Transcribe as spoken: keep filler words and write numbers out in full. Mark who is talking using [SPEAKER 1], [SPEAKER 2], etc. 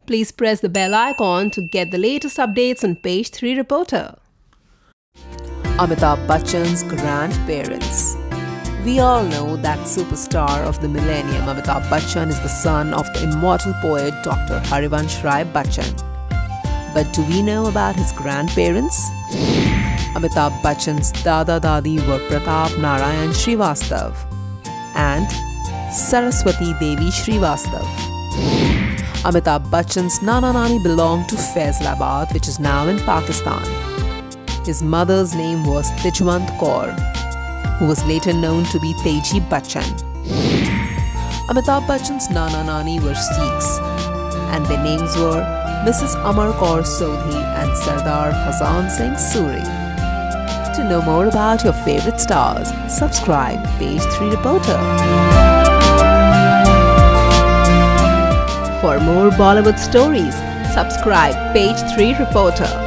[SPEAKER 1] Please press the bell icon to get the latest updates on Page three Reporter.
[SPEAKER 2] Amitabh Bachchan's grandparents. We all know that superstar of the millennium, Amitabh Bachchan, is the son of the immortal poet Doctor Harivansh Rai Bachchan. But do we know about his grandparents? Amitabh Bachchan's Dada Dadi were Pratap Narayan Srivastava and Saraswati Devi Srivastava. Amitabh Bachchan's Nana Nani belonged to Faisalabad, which is now in Pakistan. His mother's name was Tejwant Kaur, who was later known to be Teji Bachchan. Amitabh Bachchan's Nana Nani were Sikhs, and their names were Missus Amar Kaur Sodhi and Sardar Hazan Singh Suri. To know more about your favorite stars, subscribe Page three Reporter.
[SPEAKER 1] For more Bollywood stories, subscribe Page three Reporter.